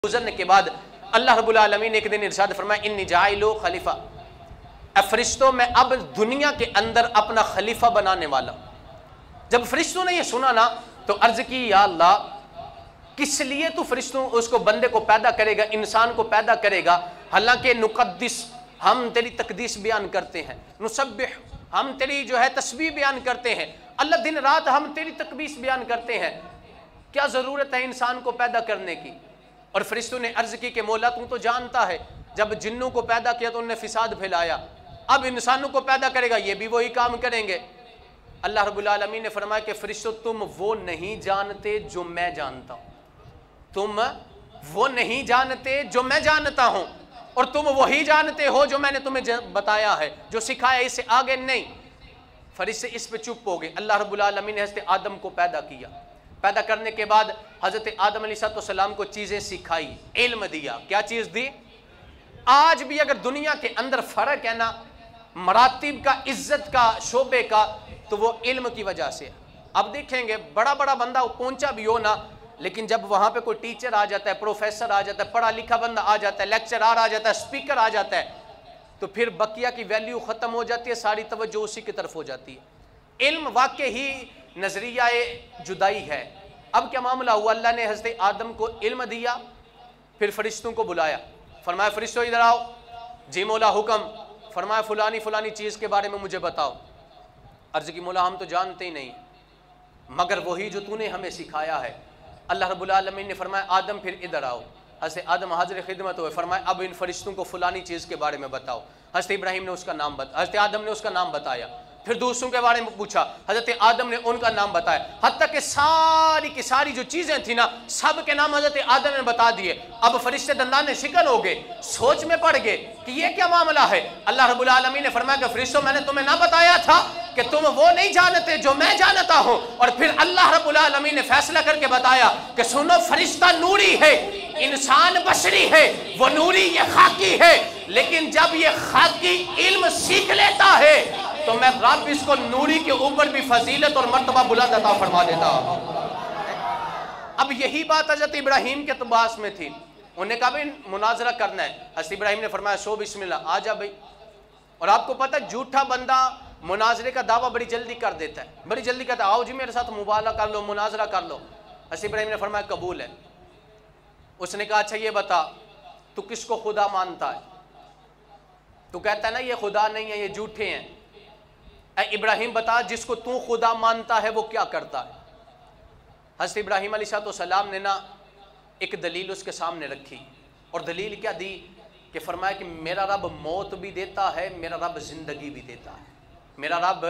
گزرنے کے بعد اللہ رب العالمین نے ایک دن ارشاد فرمایا انی جاعل خلیفہ، اے فرشتوں میں اب دنیا کے اندر اپنا خلیفہ بنانے والا۔ جب فرشتوں نے یہ سنا نا تو عرض کی یا اللہ کس لیے تو فرشتوں اس کو بندے کو پیدا کرے گا، انسان کو پیدا کرے گا، حالانکہ نقدس ہم تیری تقدیس بیان کرتے ہیں، نسبح ہم تیری جو ہے تسبیح بیان کرتے ہیں، اللہ دن رات ہم تیری تقدیس بیان کرتے ہیں، کیا ضرورت ہے انسان کو پیدا کرنے کی؟ اور فرشتوں نے عرض کی کہ مولا تو جانتا ہے جب جنوں کو پیدا کیا تو انہوں نے فساد پھیلایا، اب انسانوں کو پیدا کرے گا یہ بھی وہی کام کریں گے۔ اللہ رب العالمین نے فرمایا کہ فرشتوں تم وہ نہیں جانتے جو میں جانتا ہوں، تم وہ نہیں جانتے جو میں جانتا ہوں، اور تم وہی جانتے ہو جو میں نے تمہیں بتایا ہے، جو سکھایا اس سے آگے نہیں۔ فرشتے اس پہ چپ ہو گئے۔ اللہ رب العالمین نے حضرت آدم کو پیدا کیا، پیدا کرنے کے بعد حضرت آدم علیہ السلام کو چیزیں سکھائی، علم دیا۔ کیا چیز دی؟ آج بھی اگر دنیا کے اندر فرق ہے نا مراتب کا، عزت کا، شعبے کا، تو وہ علم کی وجہ سے۔ اب دیکھیں گے بڑا بڑا بندہ پہنچا بھی ہو نا، لیکن جب وہاں پہ کوئی ٹیچر آ جاتا ہے، پروفیسر آ جاتا ہے، پڑھا لکھا بندہ آ جاتا ہے، لیکچرر آ جاتا ہے، اسپیکر آ جاتا ہے، تو پھر بقیہ کی ویلیو ختم ہو جاتی ہے، ساری توجہ اسی کی طرف ہو جاتی ہے۔ علم واقع ہی نظریہ جدائی ہے۔ اب کیا معاملہ ہوا؟ اللہ نے حضرت آدم کو علم دیا، پھر فرشتوں کو بلایا، فرمایا فرشتوں ادھر آؤ۔ جی مولا حکم۔ فرمایا فلانی فلانی چیز کے بارے میں مجھے بتاؤ۔ عرض کی مولا ہم تو جانتے ہی نہیں مگر وہی جو تو نے ہمیں سکھایا ہے۔ اللہ رب العالمین نے فرمایا آدم پھر ادھر آؤ۔ حضرت آدم حاضر خدمت ہوئے، فرمایا اب ان فرشتوں کو فلانی چیز کے بارے میں بتاؤ۔ حضرت ابراہیم نے اس کا نام بتایا، حضرت آدم نے اس کا نام بتایا، پھر دوسروں کے بارے میں پوچھا، حضرت آدم نے ان کا نام بتایا، حتیٰ کہ ساری کی ساری جو چیزیں تھیں نا سب کے نام حضرت آدم نے بتا دیے۔ اب فرشتے دندان شکن ہو گئے، سوچ میں پڑ گئے کہ یہ کیا معاملہ ہے۔ اللہ رب العالمین نے فرمایا کہ فرشتوں میں نے تمہیں نہ بتایا تھا کہ تم وہ نہیں جانتے جو میں جانتا ہوں؟ اور پھر اللہ رب العالمین نے فیصلہ کر کے بتایا کہ سنو فرشتہ نوری ہے، انسان بشری ہے، وہ نوری یہ خاکی ہے، لیکن جب یہ خاکی علم سیکھ لیتا ہے تو میں رب اس کو نوری کے اوپر بھی فضیلت اور مرتبہ بلند عطا فرما دیتا۔ اب یہی بات حضرت ابراہیم کے طباس میں تھی، انہوں نے کہا بھائی مناظرہ کرنا ہے۔ حضرت ابراہیم نے فرمایا سو بسم اللہ، آ جا بھائی۔ اور آپ کو پتہ جھوٹا بندہ مناظرے کا دعویٰ بڑی جلدی کر دیتا ہے، بڑی جلدی کہتا ہے آؤ جی میرے ساتھ مباحثہ کر لو، مناظرہ کر لو۔ حضرت ابراہیم نے فرمایا قبول ہے۔ اس نے کہا اچھا یہ بتا تو کس کو خدا مانتا ہے؟ تو کہتا ہے نا یہ خدا نہیں ہے، یہ جھوٹے ہیں۔ اے ابراہیم بتا جس کو تو خدا مانتا ہے وہ کیا کرتا ہے؟ حضرت ابراہیم علیہ السلام نے نا ایک دلیل اس کے سامنے رکھی، اور دلیل کیا دی کہ فرمایا کہ میرا رب موت بھی دیتا ہے، میرا رب زندگی بھی دیتا ہے۔ میرا رب،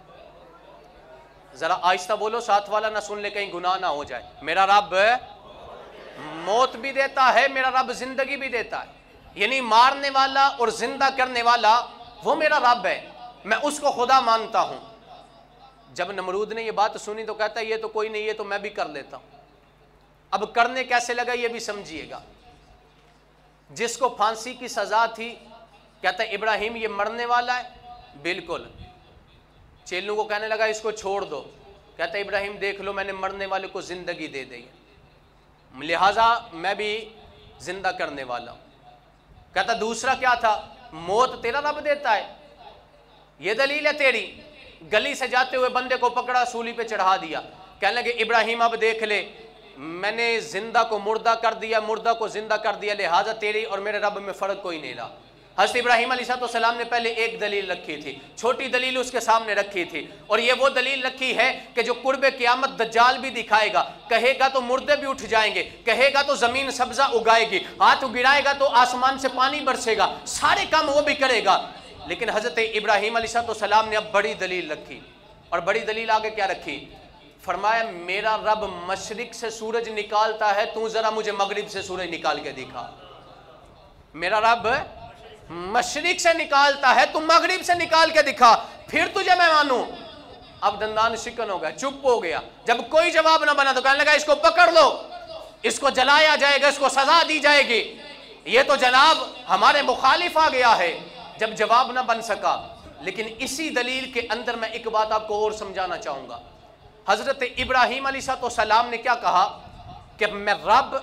ذرا آہستہ بولو ساتھ والا نہ سن لے کہیں گناہ نہ ہو جائے۔ میرا رب موت بھی دیتا ہے، میرا رب زندگی بھی دیتا ہے، یعنی مارنے والا اور زندہ کرنے والا وہ میرا رب ہے، میں اس کو خدا مانتا ہوں۔ جب نمرود نے یہ بات سنی تو کہتا ہے یہ تو کوئی نہیں، یہ تو میں بھی کر لیتا ہوں۔ اب کرنے کیسے لگا یہ بھی سمجھیے گا۔ جس کو پھانسی کی سزا تھی کہتا ہے ابراہیم یہ مرنے والا ہے، بالکل۔ چیلوں کو کہنے لگا اس کو چھوڑ دو، کہتا ہے ابراہیم دیکھ لو میں نے مرنے والے کو زندگی دے دی، لہٰذا میں بھی زندہ کرنے والا ہوں۔ کہتا دوسرا کیا تھا؟ موت تیرا رب دیتا ہے، یہ دلیل ہے تیری۔ گلی سے جاتے ہوئے بندے کو پکڑا، سولی پہ چڑھا دیا، کہنے لگے ابراہیم اب دیکھ لے میں نے زندہ کو مردہ کر دیا، مردہ کو زندہ کر دیا، لہٰذا تیری اور میرے رب میں فرق کوئی نہیں رہا۔ حضرت ابراہیم علیہ السلام نے پہلے ایک دلیل رکھی تھی، چھوٹی دلیل اس کے سامنے رکھی تھی، اور یہ وہ دلیل رکھی ہے کہ جو قرب قیامت دجال بھی دکھائے گا، کہے گا تو مردے بھی اٹھ جائیں گے، کہے گا تو زمین سبزہ اگائے گی، ہاتھ گرائے گا تو آسمان سے پانی برسے گا، سارے کام وہ بھی کرے گا۔ لیکن حضرت ابراہیم علیہ السلام نے اب بڑی دلیل رکھی، اور بڑی دلیل آگے کیا رکھی؟ فرمایا میرا رب مشرق سے سورج نکالتا ہے، تو ذرا مجھے مغرب سے سورج نکال کے دکھا۔ میرا رب مشرق سے نکالتا ہے، تو مغرب سے نکال کے دکھا، پھر تجھے میں مانوں۔ اب دندان شکن ہو گیا، چپ ہو گیا۔ جب کوئی جواب نہ بنا تو کہنے لگا اس کو پکڑ لو، اس کو جلایا جائے گا، اس کو سزا دی جائے گی، یہ تو جناب ہمارے مخالف آ گیا ہے۔ جب جواب نہ بن سکا، لیکن اسی دلیل کے اندر میں ایک بات آپ کو اور سمجھانا چاہوں گا۔ حضرت ابراہیم علیہ السلام نے کیا کہا کہ میں رب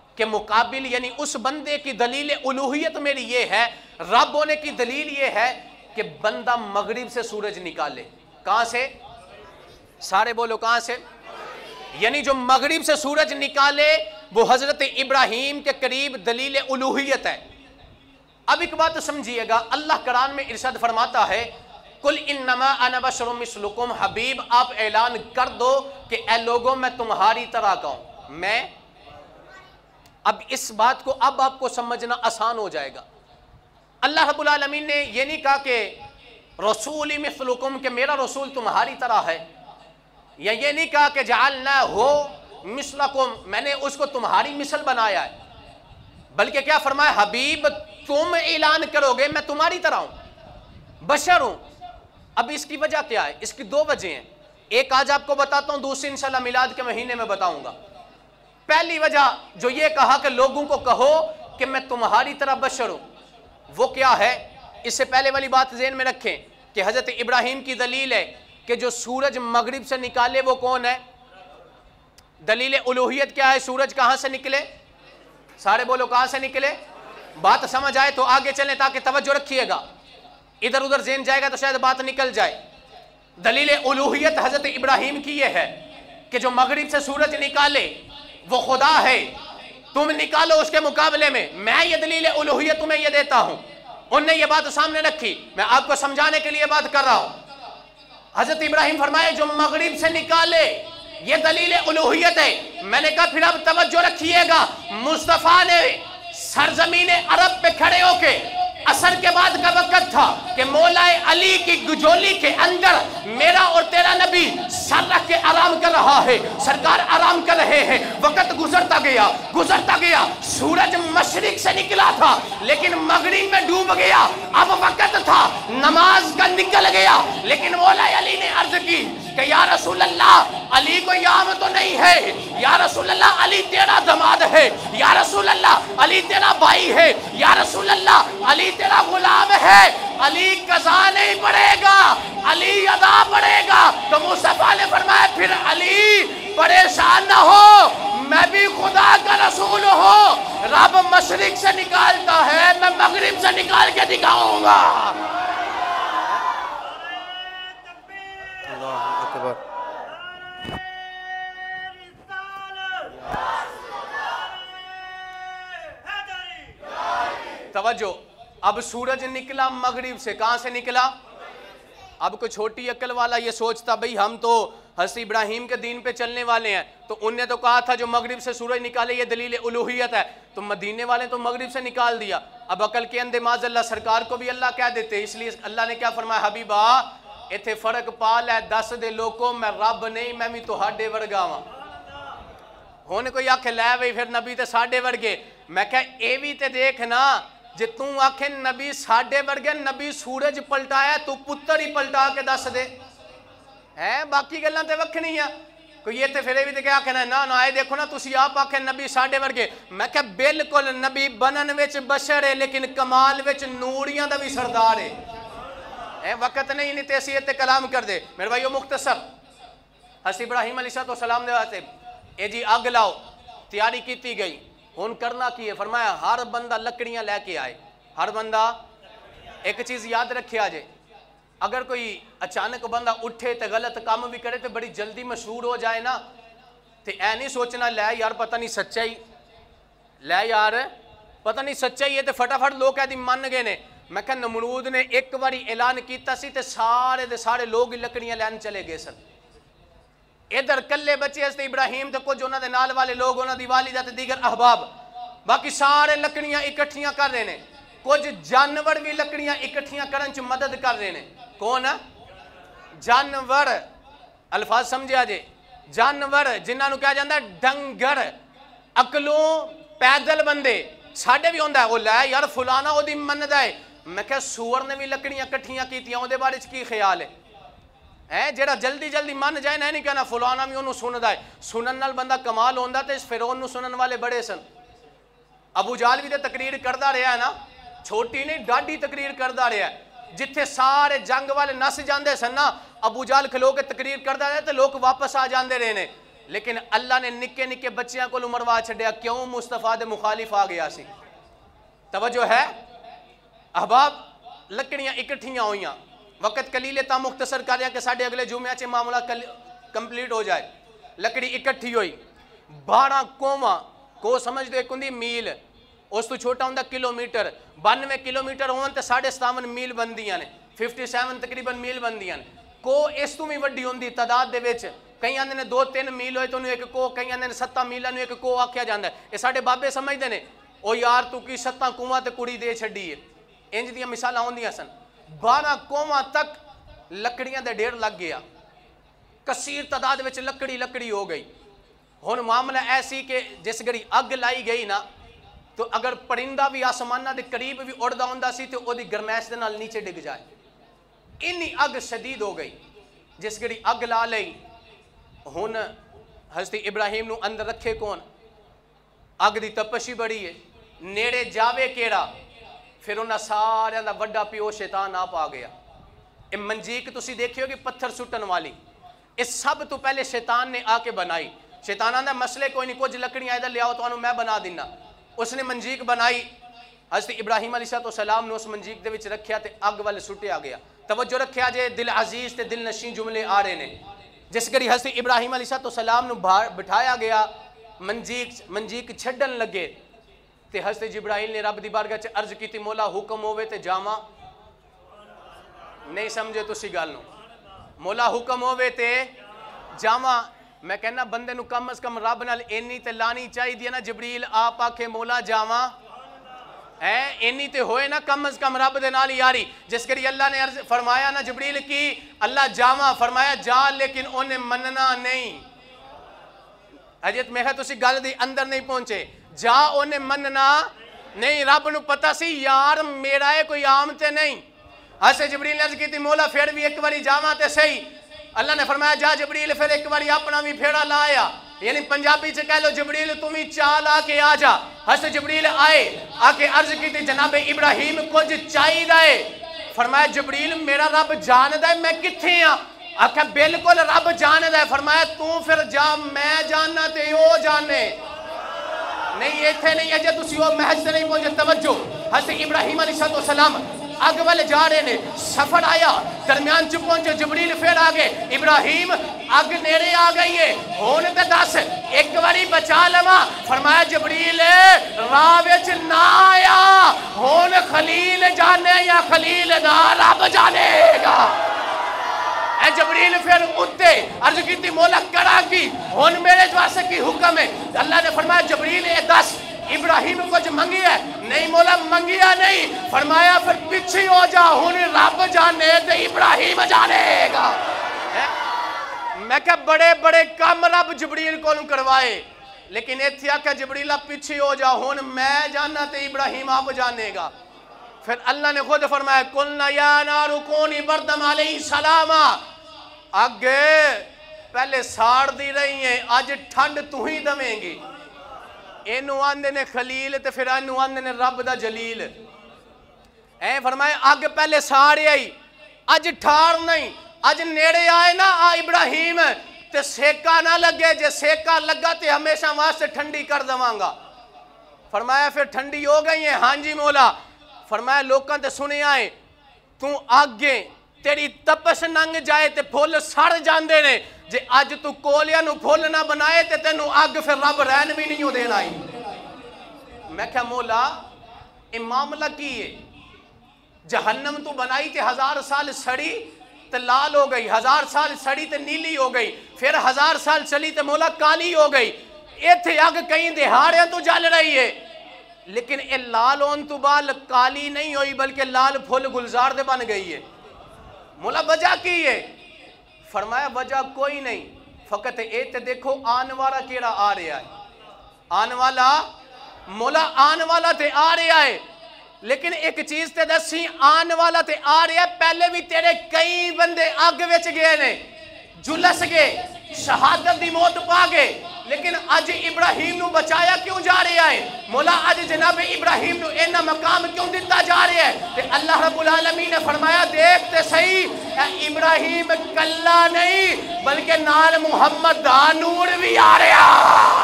کے مقابل، یعنی اس بندے کی دلیل الوہیت میری یہ ہے، رب ہونے کی دلیل یہ ہے کہ بندہ مغرب سے سورج نکالے. کہاں سے؟ سارے بولو کہاں سے؟ یعنی جو مغرب سے سورج نکالے وہ حضرت ابراہیم کے قریب دلیل الوہیت ہے. اب ایک بات سمجھیے گا، اللہ قرآن میں ارشاد فرماتا ہے قل انما انا بشر مثلکم، حبیب آپ اعلان کر دو کہ اے لوگوں میں تمہاری طرح کا ہوں. میں اب اس بات کو اب آپ کو سمجھنا آسان ہو جائے گا. اللہ رب العالمین نے یہ نہیں کہا کہ رسولی مثلکم کہ میرا رسول تمہاری طرح ہے، یا یہ نہیں کہا کہ جعلنا ہو مثلکم میں نے اس کو تمہاری مثل بنایا ہے، بلکہ کیا فرمایا حبیب تم اعلان کرو گے میں تمہاری طرح ہوں، بشر ہوں. اب اس کی وجہ کیا ہے؟ اس کی دو وجہ ہیں، ایک آج آپ کو بتاتا ہوں، دوسری انشاءاللہ میلاد کے مہینے میں بتاؤں گا. پہلی وجہ جو یہ کہا کہ لوگوں کو کہو کہ میں تمہاری طرح بشر ہوں، وہ کیا ہے؟ اس سے پہلے والی بات ذہن میں رکھیں کہ حضرت ابراہیم کی دلیل ہے کہ جو سورج مغرب سے نکالے وہ کون ہے؟ دلیل الوہیت کیا ہے؟ سورج کہاں سے نکلے؟ سارے بولو کہاں سے نکلے؟ بات سمجھ آئے تو آگے چلیں تاکہ توجہ رکھیے گا، ادھر ادھر ذہن جائے گا تو شاید بات نکل جائے. دلیل الوہیت حضرت ابراہیم کی یہ ہے کہ جو مغرب سے سورج نکالے وہ خدا ہے، تم نکالو اس کے مقابلے میں یہ دلیل الوہیت تمہیں یہ دیتا ہوں. انہوں نے یہ بات سامنے رکھی، میں آپ کو سمجھانے کے لیے بات کر رہا ہوں. حضرت ابراہیم فرمائے جو مغرب سے نکالے یہ دلیل الوہیت ہے. میں نے کہا پھر اب توجہ رکھیے گا، مصطفیٰ نے سرزمین عرب پہ کھڑے ہو کے، عصر کے بعد کا وقت تھا کہ مولا علی کی گجولی کے اندر میرا اور تیرا نبی سر رکھ کے آرام کر رہا ہے، سرکار آرام کر رہے ہیں. وقت گزرتا گیا، سورج مشرق سے نکلا تھا لیکن مغرب میں ڈوب گیا. اب وقت تھا نماز کا، نکل گیا، لیکن مولا علی نے عرض کی کہ یا رسول اللہ علی کو یام تو نہیں ہے، یا رسول اللہ علی تیرا دماد ہے، یا رسول اللہ علی تیرا بھائی ہے، یا رسول اللہ علی تیرا غلام ہے. علی قضا نہیں پڑے گا، علی ادا پڑے گا. تو مصطفیٰ نے فرمایا پھر علی پریشان نہ ہو، میں بھی خدا کا رسول ہوں، رب مشرق سے نکالتا ہے، میں مغرب سے نکال کے دکھاؤں گا. اللہ اکبر. توجہ، اب سورج نکلا مغرب سے، کہاں سے نکلا؟ اب کوئی چھوٹی عقل والا یہ سوچتا بھئی ہم تو حضرت ابراہیم کے دین پہ چلنے والے ہیں، تو انہوں نے تو کہا تھا جو مغرب سے سورج نکالے یہ دلیل الوہیت ہے، تو مدینے والے تو مغرب سے نکال دیا. اب عقل کے اندے معاذ اللہ سرکار کو بھی اللہ کہہ دیتے، اس لیے اللہ نے کیا فرمایا حبیبا ایتھے فرق پا لے دس دے لوگوں میں رب نہیں میں بھی تہاڈے ورگا ہاں. ہونے کوئی آکھے لے وہی پھر نبی تے ساڈے ورگے، میں کہا اے بھی تے دیکھ نا جے توں آکھے نبی ساڈے ورگے، نبی سورج پلٹایا تو پتر ہی پلٹا کے دس دے ہے، باقی گلاں تے وکھنی ہیں. کوئی یہ تے پھر بھی تے کیا کہنا نہ آئے دیکھو نا تسی آپ آکھے نبی ساڈے ورگے، میں کہا بالکل نبی بنن وچ بشر ہے لیکن کمال وچ نوریاں دا بھی سردار ہے. وقت نہیں تے اسی تے کلام کر دے میرے بھائیو. مختصر حضرت ابراہیم علیہ السلام نے واسطے اے جی اگ لاؤ، تیاری کیتی گئی. ہن کرنا کی ہے؟ فرمایا ہر بندہ لکڑیاں لے کے آئے. ہر بندہ ایک چیز یاد رکھے آجے، اگر کوئی اچانک بندہ اٹھے تے غلط کام بھی کرے تے بڑی جلدی مشہور ہو جائے نا، تے اے نہیں سوچنا لے یار پتہ نہیں سچائی، لے یار پتہ نہیں سچائی ہے تے فٹافٹ لوگ کہہ دی من گئے نے. میں کہا نمرود نے ایک باری اعلان کیتا سی تے سارے دے سارے لوگ لکڑیاں لین چلے گئے سن. ادھر کلے بچے حضرت ابراہیم تے کچھ انہاں دے نال والے لوگ، انہاں دی والدہ تے دیگر احباب، باقی سارے لکڑیاں اکٹھیاں کر رہے ہیں. کچھ جانور بھی لکڑیاں اکٹھیاں کرن چ مدد کر رہے ہیں. کون؟ جانور. الفاظ سمجھے آجے، جانور جنہاں نو کہا جاندہ ڈنگر، اکلوں پیدل بندے ساڑھے بھی ہوندہ ہے وہ لے یار فلانا ہو دی مند ہے. میں کہا سور نے بھی لکڑیاں کٹھیاں کیتیاں ہوں دے بارے کی خیال ہے؟ جیڑا جلدی جلدی من جائے نہیں کہنا فلانا بھی انہوں سنن ہے. سنن نال بندہ کمال ہوندہ تے اس فرعون نو سنن والے بڑے سن. ابو جہل بھی تے تقریر کردہ رہا ہے نا، چھوٹی نہیں ڈاڈی تقریر کردہ رہا ہے. جتھے سارے جنگ والے نس جاندے سن نا، ابو جہل کھلو کے تقریر کردہ رہے تے لوگ واپس آ جاندے رہے نے. لیکن اللہ نے نکے نکے بچیاں کو مروا چھڈیا کیوں؟ مصطفیٰ دے مخالف آ گیا سی. توجہ ہے احباب؟ لکڑیاں اکٹھیاں ہوئیاں، وقت قلیل تا مختصر کر رہا کہ ساڑھے اگلے جمعہ چے معاملہ کمپلیٹ ہو جائے. لکڑی اکٹھی ہوئی 12 کوما کو سمجھ دو ایک ہوں میل، اس تو چھوٹا ہوں کلومیٹر، 92 کلومیٹر ہون تے 57.5 میل بندیاں نے، 57 تقریباً میل بندیاں نے. کو اس تو بھی وڈی ہوں تعداد دے وچ، کئی آندے نے 2-3 میل ہوئے تو انہوں ایک کو، کئی آندے نے 7 میلوں ایک کو آکھیا جاندہ ہے. یہ ساڑھے بابے سمجھ دے نے او یار تو کی 7 کنواں تے کڑی دے چھڑی ہے. انج دیاں مثالاں ہوندیاں سن. 12 کنواں تک لکڑیاں دے ڈھیر لگ گیا، کثیر تعداد وچ لکڑی ہو گئی. ہن معاملہ ایسی کہ جس گھڑی اگ لائی گئی نا تو اگر پرندہ بھی آسمانہ دے قریب بھی اڑدا ہوندا سی تو او دی گرمائش دے نال نیچے ڈگ جائے. انی اگ شدید ہو گئی. جس گھڑی اگ لا لئی ہن حضرت ابراہیم نو اندر رکھے کون؟ اگ دی تپشی بڑی ہے، نیڑے جاوے کیڑا؟ پھر انہاں سارے دا وڈا پیو شیطان آپ آ گیا. اے منجیک تسی دیکھیو کہ پتھر سٹن والی، اس سب تو پہلے شیطان نے آ کے بنائی. شیطان آندہ مسئلے کوئی نہیں، کچھ لکڑیاں ادھر لے آؤ تو انہوں میں بنا دینا. اس نے منجیک بنائی، حضرت ابراہیم علیہ السلام نے اس منجیک دے وچ رکھیا تے اگ والے سٹیا گیا. توجہ رکھیا جے دل عزیز تے دل نشین جملے آ رہے نے. جس گھڑی حضرت ابراہیم علیہ السلام نے بٹھایا گیا، منجیک چھڈن لگے تے حضرت جبرائیل نے رب دی بارگاہ چ عرض کیتی مولا حکم ہوئے تے جاواں. نہیں سمجھے تسی گل نو؟ مولا حکم ہوئے تے جاواں. میں کہنا بندے نو کم از کم رب نال اینی تے لانی چاہی دی نا جبریل آپ آکھے مولا جاواں، اینی تے ہوئے نا کم از کم رب دے نال یاری. جس کری اللہ نے عرض فرمایا نا جبریل کی اللہ جاواں، فرمایا جا لیکن انہیں مننا نہیں. اجت میں ہے تو اسی گل دی اندر نہیں پہنچے، جا انہیں مننا نہیں. رب نو پتا سی یار میرا ہے کوئی عام تے نہیں. ایسے جبریل نے عرض کی تھی مولا پھر بھی ایک باری جاواں تے صحیح. اللہ نے فرمایا جا جبریل پھر ایک باری اپنا بھی پھیڑا لایا. یعنی پنجابی سے کہہ لو جبریل تمہیں چال آ کے آ جا. حضرت جبریل آئے، آ کے عرض کی تھی جناب ابراہیم کچھ چاہی دائے. فرمایا جبریل میرا رب جان دائے میں کتھے ہاں؟ آکھا بالکل رب جان دائے. فرمایا تو پھر جا میں جاننا تے او جانے. نہیں یہ تھے نہیں اجے تسی وہ محج سے نہیں پہنچے. توجہ حضرت ابراہیم علیہ السلام اگ والے جا رہے نے، سفر آیا درمیان چ پہنچے، جبریل پھر آگے ابراہیم اگ نیڑے آ گئی ہے ہون تے دس ایک باری بچا لما. فرمایا جبریل راہ وچ نہ آیا، ہون خلیل جانے یا خلیل دا رب جانے گا. اے جبریل پھر اٹھتے عرض کی تھی مولا کرا کی ہون میرے جواسے کی حکم ہے. اللہ نے فرمایا جبریل اے دس ابراہیم کچھ منگی ہے؟ نہیں مولا منگیا نہیں. فرمایا پھر پیچھے ہو جا ہون رب جانے تے ابراہیم جانے گا. میں کہا بڑے بڑے کام رب جبریل کو کروائے، لیکن ایتھیا کہ جبریل پیچھے ہو جا ہون میں جانا تے ابراہیم آپ جانے گا. پھر اللہ نے خود فرمایا قلنا یا نار کونی بردم علیہ السلام. آگے پہلے ساڑ دی رہی ہیں، آج ٹھنڈ تو ہی دمیں گی. اینو آندے نے خلیل تے پھر اینو آندے نے رب دا جلیل. فرمایا آگ پہلے ساڑے آئی، آج ٹھار نہیں. آج نیڑے آئے نا ابراہیم تے سیکا نہ لگے، جے سیکا لگا تے ہمیشہ واسطے ٹھنڈی کر دواں. فرمایا پھر ٹھنڈی ہو گئی ہیں؟ ہاں جی مولا. فرمایا لوکاں تے سنے آئے تو آگے تیری تپش ننگ جائے تے پھول سڑ جاندے نے. جے آج تو کولیا نو پھول نہ بنائے تے تینو آگ پھر رب رہن بھی نہیں ہو دینا ہی. میں کہا مولا اے معاملہ کی ہے؟ جہنم تو بنائی تے 1000 سال سڑی تے لال ہو گئی، 1000 سال سڑی تے نیلی ہو گئی، پھر 1000 سال چلی تے مولا کالی ہو گئی. ایتھے آگ کہیں دہاڑیاں تو جل رہی ہے، لیکن اے لال ہون تو بال کالی نہیں ہوئی بلکہ لال پھول گلزار دے بن گئی ہے. مولا وجہ کی ہے؟ فرمایا وجہ کوئی نہیں، فقط ایت دیکھو آن والا کیڑا آ رہا ہے. آن والا مولا آن والا تے آ رہا ہے، لیکن ایک چیز تے دسی آن والا تے آ رہا ہے. پہلے بھی تیرے کئی بندے آگ وچ گئے نے، جلس گئے، شہادت دی موت پا گئے، لیکن اج ابراہیم نو بچایا کیوں جا رہا ہے؟ مولا اج جناب ابراہیم نو اینا مقام کیوں دیتا جا رہا ہے؟ تے اللہ رب العالمین نے فرمایا دیکھتے صحیح ابراہیم کلا نہیں بلکہ نال محمد دا نور بھی آ رہا۔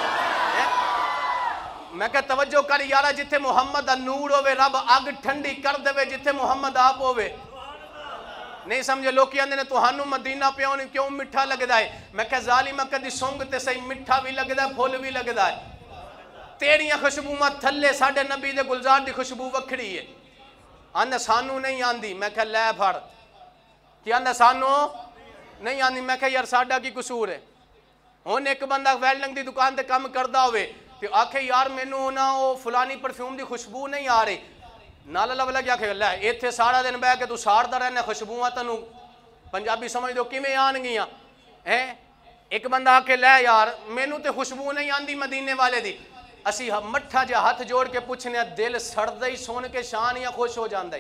میں کہ توجہ کر یارا، جتھے محمد دا نور ہوئے رب اگ ٹھنڈی کر دے، جتھے محمد آپ ہوئے نہیں سمجھے۔ لوگ کی اندھے نے توہانو مدینہ پیوں کیوں مٹھا لگدا ہے؟ میں کہ ظالمہ کدی سونگ تے صحیح مٹھا بھی لگدا ہے، پھول بھی لگدا ہے۔ تیڑیاں خوشبو ماں تھلے ساڑھے نبی دے گلزار دی خوشبو وکھڑی ہے، آندھے سانو نہیں آندھی۔ میں کہ لے پھڑ کہ آندھے سانو نہیں آندھی۔ میں کہ یار ساڑھا کی قصور ہے؟ ہون ایک بندہ ویلڈنگ دی دکان تے کام کردہ ہوئے تو آکھے یار میں نو نا فلانی پرفیوم دی خوشبو نہیں آ رہی، نالا لولا کیا کہ اللہ ایتھے سارا دن بے کہ تو ساڑھتا رہنے خوشبوہاں تنو پنجابی سمجھ دو کی میں آن گیا ہیں۔ ایک بندہ آکے لے یار میں نو تے خوشبو نہیں آن دی مدینے والے دی۔ اسی مٹھا جا ہاتھ جوڑ کے پوچھنے دل سڑ دائی سون کے شان یا خوش ہو جان دائی۔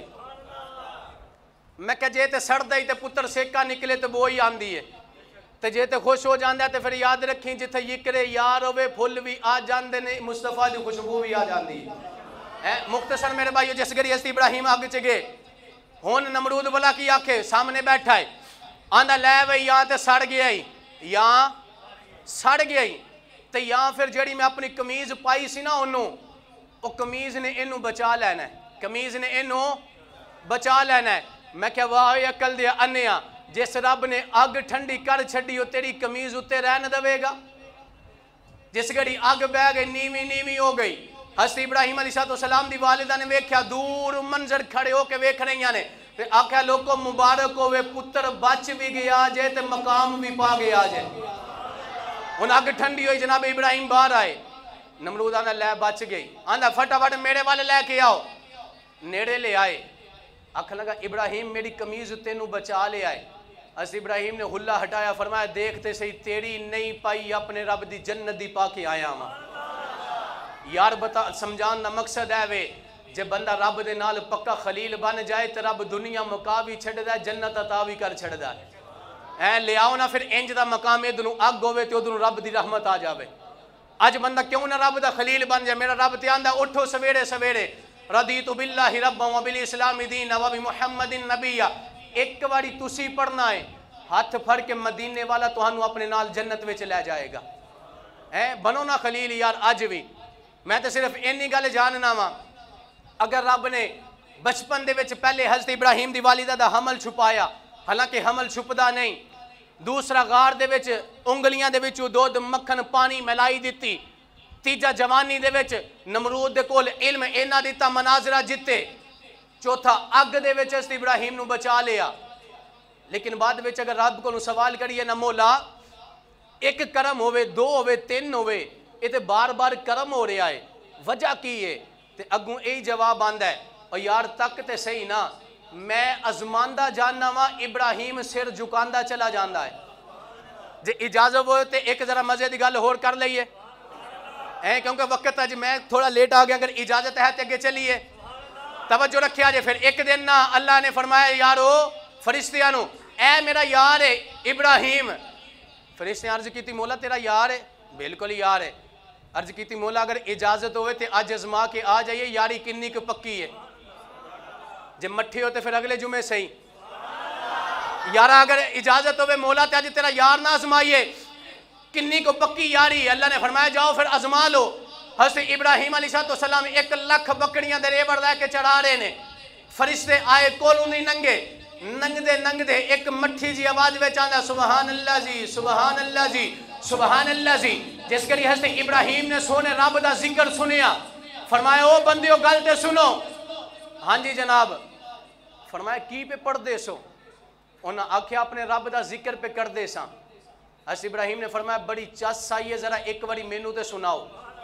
میں کہ جے تے سڑ دائی تے پتر سیکا نکلے تے وہی آن دی ہے، تے جے تے خوش ہو جان دے تے پھر یاد رکھیں جتے یکرے یار ہوئے پھول بھی آ جان دے نے مصطفیٰ دی خوشبو بھی آ جان دی ہے۔ مختصر میرے بھائیو جس گری ہستی ابراہیم آگے چگے ہون نمرود بلا کی آنکھیں سامنے بیٹھا ہے، آندھا لے وے یہاں تے سڑ گیا ہی، یہاں سڑ گیا ہی تے یہاں پھر جڑی میں اپنی کمیز پائی سی نا انہوں وہ کمیز نے انہوں بچا لینا ہے، کمیز نے انہوں بچا لینا ہے۔ میں کہا واہ عقل دیا انیا جس رب نے آگ ٹھنڈی کر چھڑی ہو تیری کمیز اتے رہن دوے گا؟ جس گھڑی آگ بہ گئی نیوی نیوی ہو گئی۔ حضرت ابراہیم علیہ السلام دی والدہ نے ویکھیا دور منظر کھڑے ہو کے ویکھ رہی نے تے آکھیا لوگوں مبارک ہوئے پتر بچ بھی گیا جے تے مقام بھی پا گیا جے۔ ان آگ ٹھنڈی ہوئی جناب ابراہیم باہر آئے، نمرود آنا لے بچ گئی، آندھا پھٹا پھٹ میرے والے لے کے آؤ، نیڑے لے آئے، آکھا لگا ابراہیم میری کمیز تینوں بچا لے آئے۔ حضرت ابراہیم نے غلہ ہٹایا فرمایا دیکھتے سے تیری نہیں پائی اپنے رب دی جنت دی پا کے آیا ماں۔ یار بتا سمجھان دا مقصد ہے وے جے بندہ رب دے نال پکا خلیل بن جائے تو رب دنیا مکا بھی چھڑ دا جنت عطا بھی کر چھڑ دا ہے۔ لے آؤ نا پھر انج دا مقام ادھنوں اگ ہوئے تو ادھنوں رب دی رحمت آ جاوے۔ آج بندہ کیوں نہ رب دا خلیل بن جائے؟ میرا رب تیان دا اٹھو سویرے سویرے رضیت باللہ ربا وبالاسلام دینا وبمحمد نبی۔ ایک واری تسی پڑھنا ہے ہاتھ پھڑ کے مدینے والا توہانو اپنے نال جنت وچ لے جائے گا۔ بنو نا خلیل یار آج بھی۔ میں تو صرف اینی گل جاننا وا اگر رب نے بچپن دے وچ پہلے حضرت ابراہیم دی والدہ دا حمل چھپایا، حالانکہ حمل چھپدا نہیں، دوسرا غار دے وچ انگلیاں دے وچ دودھ مکھن پانی ملائی دیتی، تیجا جوانی دے وچ نمرود دے کول علم اینا دیتا مناظرہ جتے، چوتھا اگ دے وچ حضرت ابراہیم نو بچا لیا۔ لیکن بعد وچ اگر رب کو سوال کریے نا مولا ایک کرم ہوئے دو ہوئے تین ہوئے یہ تے بار بار کرم ہو رہا ہے وجہ کی ہے تے اگوں یہی جواب آندا ہے اور یار تک تے صحیح نا میں ازماندہ جاننا وا ابراہیم سر جھکاندہ چلا جاندا ہے۔ جے اجازت ہوئے تے ایک ذرا مزے دی گل ہور کر لئیے کیونکہ وقت آج میں تھوڑا لیٹ آ گیا، اگر اجازت ہے تے اگے چلیے توجہ رکھے آجے۔ پھر ایک دن نا اللہ نے فرمایا یارو فرشتیاں نو اے میرا یار ہے ابراہیم، فرشتیاں عرض کی تھی مولا تیرا یار ہے؟ بالکل یار ہے۔ عرض کی تھی مولا اگر اجازت ہوئے تے آج ازما کے آ جائیے یاری کنی کو پکی ہے، جب مٹھی ہوتے پھر اگلے جمعے صحیح یارا اگر اجازت ہوئے مولا تے آج تیرا یار نہ ازمائیے کنی کو پکی یاری۔ اللہ نے فرمایا جاؤ پھر ازما لو۔ حضرت ابراہیم علیہ السلام 1 لاکھ بکڑیاں دے ریوڑ لے کے چڑھا رہے نے، فرشتے آئے کولوں نہیں ننگے، ننگدے ننگدے ایک مٹھی جی آواز میں چاہتا سبحان اللہ جی سبحان اللہ جی سبحان اللہ جی۔ جس کری حضرت ابراہیم نے سونے رب دا ذکر سنیا، فرمایا او بندیو گل تے سنو۔ ہاں جی جناب، فرمایا کی پہ پڑھ دے سو؟ انہاں آکھیا اپنے رب دا ذکر پہ کر دے ساں۔ حضرت ابراہیم نے فرمایا بڑی چس آئیے ذرا ایک واری مینوں تے سناؤ۔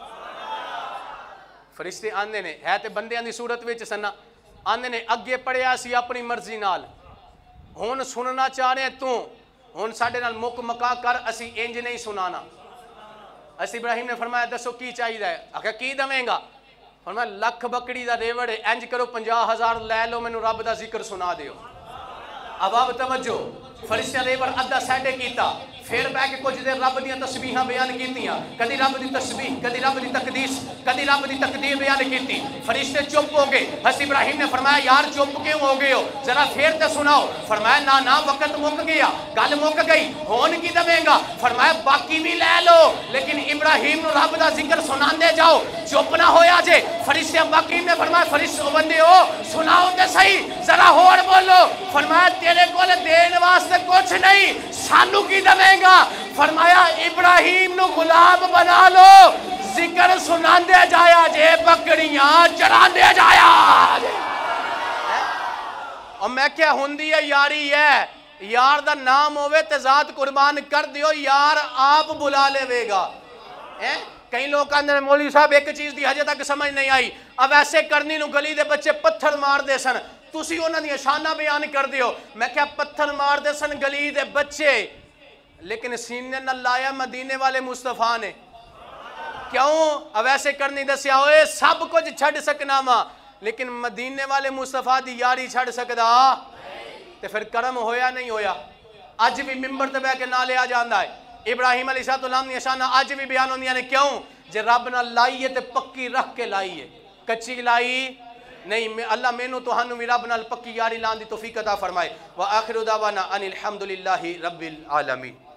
فرشتے آندے نے ہے تے بندیاں دی صورت وچ سنا، آندے نے اگے پڑھیا سی اپنی مرضی نال، ہون سننا چاہ رہے ہیں تو ہون ساڑھے نال مک مکا کر اسی انج نہیں سنانا۔ حضرت ابراہیم نے فرمایا دسو کی چاہیے ہے؟ آکھا کی دویں گا؟ فرمایا 1 لاکھ بکڑی دا ریوڑ ہے، انج کرو 50,000 لے لو میں نو رب دا ذکر سنا دیو۔ اب آپ توجہ فرشتیاں دے پر ادھا سیٹے کیتا پھر بہ کے کچھ دیر رب دیاں تسبیحاں بیان کیتیاں کدی رب دی تسبیح کدی رب دی تقدیس کدی رب دی تقدیر بیان کیتی فرشتے چپ ہو گئے حضرت ابراہیم نے فرمایا یار چپ کیوں ہو گئے ہو ذرا پھر تے سناؤ فرمایا نا وقت مک گیا گل مک گئی ہون کی دے گا فرمایا باقی بھی لے لو لیکن ابراہیم نو رب دا ذکر سناندے جاؤ چپ نہ ہویا جے فرشتے ابراہیم نے فرمایا فرشتے بندے ہو سناؤ تے صحیح ذرا ہور بولو فرمایا تیرے کول دین واسطے کچھ نہیں سانو کی دے گا فرمایا ابراہیم نو غلام بنا لو ذکر سناندے جایا جے بکریاں چراندے جایا اور میں کیا ہوندی ہے یاری ہے یار دا نام ہوئے تے ذات قربان کر دیو یار آپ بلا لے وے گا کئی لوگ کہندے مولوی صاحب ایک چیز دی ہجے تک سمجھ نہیں آئی اب ایسے کرنی نو گلی دے بچے پتھر مار دے سن تسی انہاں دی شانہ بیان کر دیو میں کیا پتھر مار دے سن گلی دے بچے لیکن سینے نہ لایا مدینے والے مصطفیٰ نے کیوں اب ایسے کرنی دسیا ہوئے سب کچھ چھڑ سکنا ماں لیکن مدینے والے مصطفیٰ دی یاری چھڑ سکدا تے پھر کرم ہویا نہیں ہویا آج بھی ممبر تے بے کے نالے آ جاندہ ہے ابراہیم علیہ السلام نے شانہ آج بھی بیان ہوندیاں نے کیوں جے رب نہ لائیے تے پکی رکھ کے لائیے کچی لائی نہیں اللہ مینو تو ہنو بھی رب نہ پکی یاری لان دی توفیق عطا فرمائے وآخر دعوانا ان الحمدللہ رب العالمین